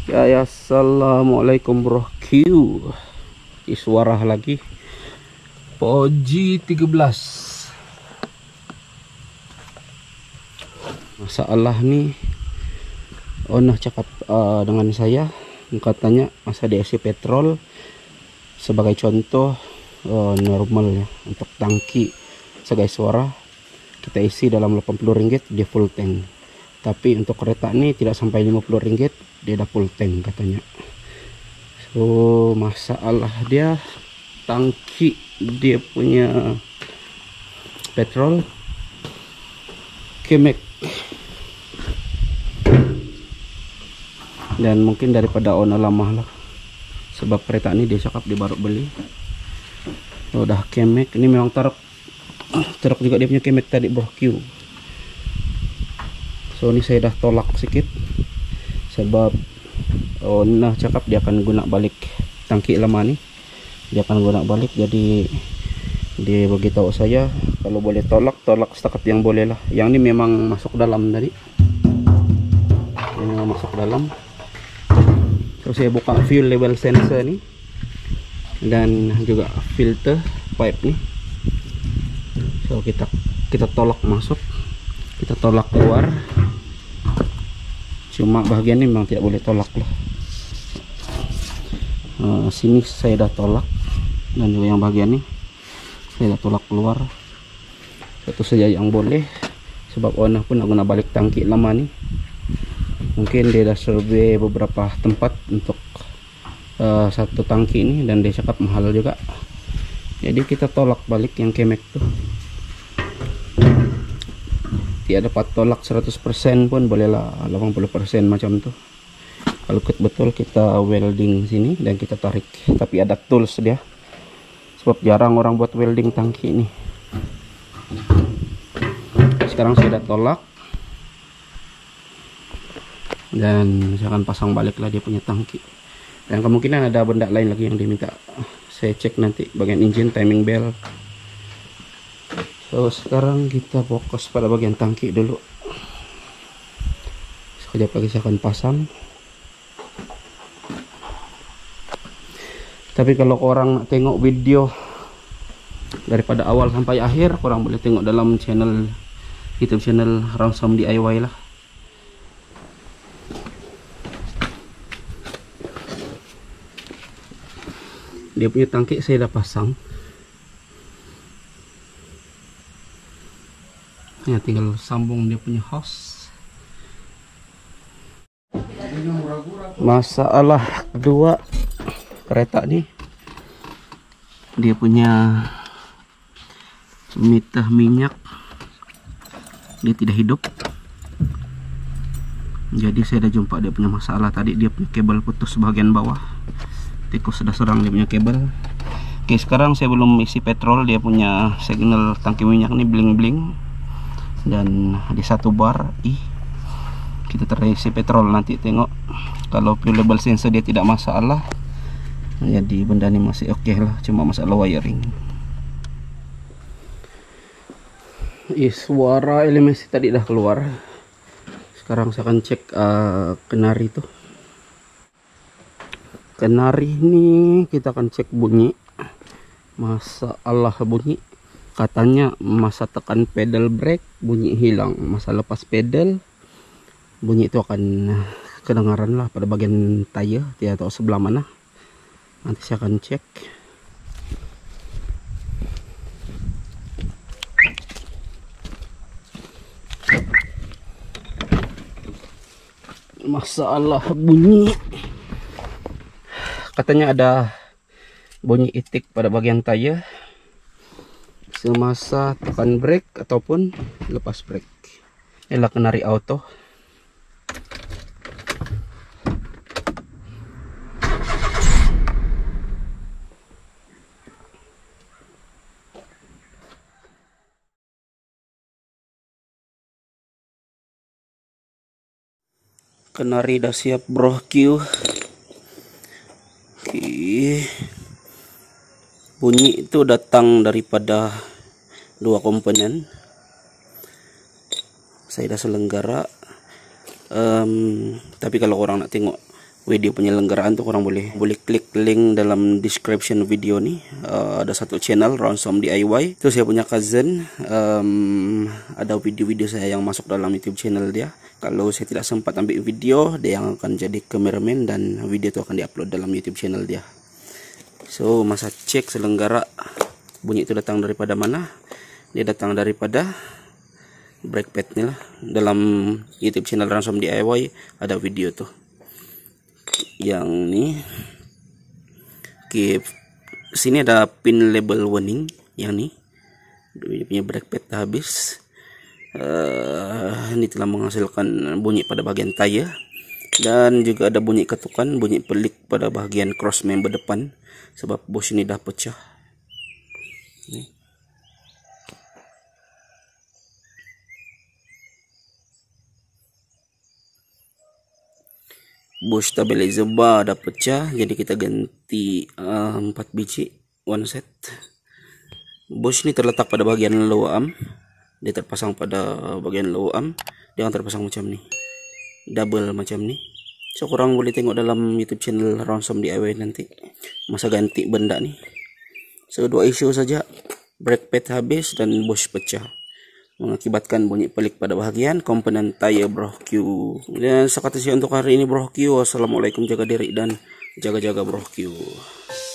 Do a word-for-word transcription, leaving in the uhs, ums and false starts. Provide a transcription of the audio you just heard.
Ya, ya, assalamualaikum bro Q. Iswarah lagi. Poji tiga belas. Masalah nih. Onah cakap uh, dengan saya, katanya masa diisi petrol sebagai contoh uh, normal ya untuk tangki sebagai suara kita isi dalam delapan puluh ringgit dia full tank. Tapi untuk kereta ini tidak sampai lima puluh ringgit dia udah full tank katanya. So masalah dia tangki dia punya petrol kemek, dan mungkin daripada ona lama lah, sebab kereta ini dia cakap dia baru beli. Oh, udah kemek ini memang truk truk juga dia punya kemek tadi bro Q. So ini saya dah tolak sedikit sebab oh nah cakap dia akan guna balik tangki lama nih, dia akan guna balik. Jadi dia beritahu saya kalau boleh tolak tolak setakat yang boleh lah. Yang ini memang masuk dalam tadi, ini memang masuk dalam. Terus saya buka fuel level sensor nih dan juga filter pipe nih. So kita kita tolak masuk, kita tolak keluar. Cuma bagian ini memang tidak boleh tolak lah. Uh, sini saya dah tolak, dan juga yang bagian ini saya dah tolak keluar. Satu saja yang boleh, sebab owner pun nak guna balik tangki lama nih. Mungkin dia dah survey beberapa tempat untuk uh, satu tangki ini, dan dia cakap mahal juga. Jadi kita tolak balik yang kemek tuh. Tidak dapat tolak seratus persen pun bolehlah delapan puluh persen macam tuh. Kalau betul kita welding sini dan kita tarik, tapi ada tools dia, sebab jarang orang buat welding tangki ini. Sekarang saya sudah tolak dan saya akan pasang balik lah dia punya tangki. Dan kemungkinan ada benda lain lagi yang diminta saya cek nanti, bagian engine, timing belt. So sekarang kita fokus pada bagian tangki dulu. Sekejap lagi saya akan pasang. Tapi kalau orang nak tengok video daripada awal sampai akhir, korang boleh tengok dalam channel YouTube channel Ransom D I Y lah. Dia punya tangki saya dah pasang. Ya, tinggal sambung dia punya hose. Masalah kedua kereta nih, dia punya meter minyak dia tidak hidup. Jadi saya dah jumpa dia punya masalah tadi, dia punya kabel putus bagian bawah. Tikus sudah serang dia punya kabel. Oke, sekarang saya belum isi petrol, dia punya signal tangki minyak nih bling-bling. Dan di satu bar ih kita terisi petrol. Nanti tengok kalau fuel level sensor dia tidak masalah, jadi benda ini masih oke okay lah, cuma masalah wiring. Ih, suara elemesi tadi dah keluar. Sekarang saya akan cek uh, kenari tuh. Kenari ini kita akan cek bunyi. Masalah bunyi, katanya masa tekan pedal brake bunyi hilang, masa lepas pedal bunyi itu akan kedengaran lah pada bagian tayar, tidak tahu sebelah mana. Nanti saya akan cek. Masalah bunyi, katanya ada bunyi itik pada bagian tayar semasa tekan brake ataupun lepas brake. Inilah kenari auto. Kenari dah siap bro Q. Oke. Bunyi itu datang daripada dua komponen. Saya dah selenggara. Um, tapi kalau orang nak tengok video penyelenggaraan tuh orang boleh boleh klik link dalam description video nih. Uh, ada satu channel Ransom D I Y, itu saya punya cousin. Um, ada video-video saya yang masuk dalam YouTube channel dia. Kalau saya tidak sempat ambil video, dia yang akan jadi cameraman dan video itu akan diupload dalam YouTube channel dia. So masa cek selenggara bunyi itu datang daripada mana? Dia datang daripada brake pad nih lah. Dalam YouTube channel Ransom D I Y ada video tuh. Yang nih, oke, sini ada pin label warning yang nih, dia punya brake pad habis. Uh, ini telah menghasilkan bunyi pada bagian tayar dan juga ada bunyi ketukan, bunyi pelik pada bagian cross member depan sebab bush ini dah pecah. Nih. Bush stabilizer bar dah pecah, jadi kita ganti uh, empat biji one set. Bush ini terletak pada bagian lower arm, dia terpasang pada bagian lower arm, dia akan terpasang macam ni, double macam ni. So korang boleh tengok dalam YouTube channel Ransom D I Y nanti masa ganti benda ni. So dua isu saja, brake pad habis dan bush pecah, mengakibatkan bunyi pelik pada bahagian komponen tayar Brohq. Dan sekata saya untuk hari ini Brohq. Wassalamualaikum, jaga diri dan jaga-jaga Brohq.